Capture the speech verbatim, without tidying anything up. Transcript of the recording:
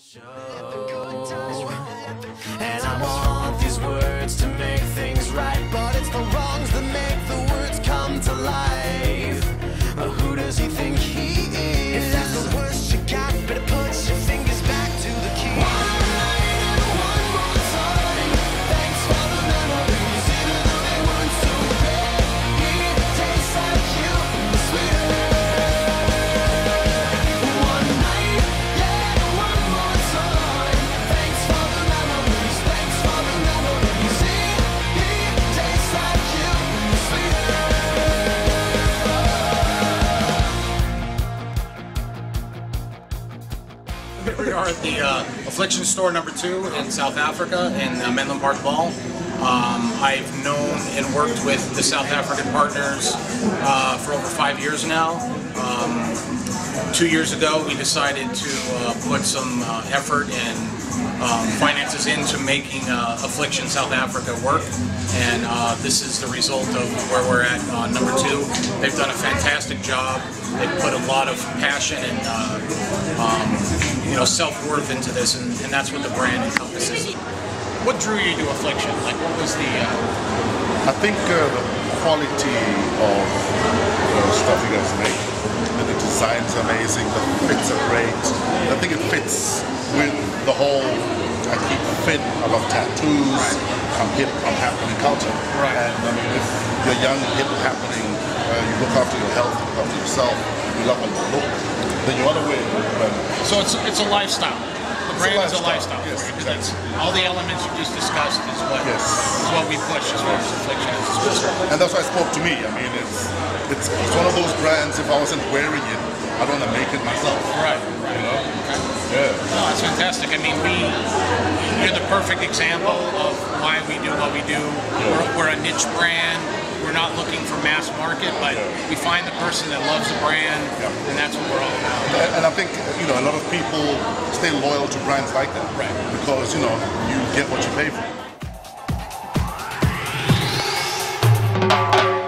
show. And I want these words to make things right, but it's the wrongs that make the words come to life. Uh, who does he think he is? If that's the worst you got, better put your fingers back to the key. One night and one more time. Thanks for the memories, even though they weren't so bad. It tastes like you, sweeter. One night, yeah, one more time. Thanks for the memories, thanks for the memories. It, it tastes like you, sweeter. Here we are at the uh, Affliction store number two in South Africa in uh, Menlo Park Mall. Um, I've known and worked with the South African partners uh, for over five years now. Um, two years ago we decided to uh, put some uh, effort and um, finances into making uh, Affliction South Africa work, and uh, this is the result of where we're at, uh, number two. They've done a fantastic job. They've put a lot of passion and uh, um, you know, self-worth into this, and, and that's what the brand encompasses. What drew you to Affliction? Like, what was the... Uh... I think uh, the quality of the stuff you guys make, the design's amazing, the fits are great. I think it fits with the whole, I keep fit, I love tattoos, I'm hip, I'm happening culture. Right. And I mean, if you're young, hip, happening, uh, you look after your health, you look after yourself, you love what you look, then you want to win. So it's it's a lifestyle. The brand is a lifestyle. Yes, Because exactly. that's all the elements you just discussed is what Yes. is what we push as far as Affliction is concerned. And that's why it spoke to me. I mean, it's, it's it's one of those brands, if I wasn't wearing it, I don't want to make it myself. Right, right. You know? Okay. Yeah. No, it's fantastic. I mean, we, you're the perfect example of why we do what we do. We're, we're a niche brand. We're not looking for mass market, but we find the person that loves the brand, and that's what we're all about. And, and I think, you know, a lot of people stay loyal to brands like that. Right. Because, you know, you get what you pay for.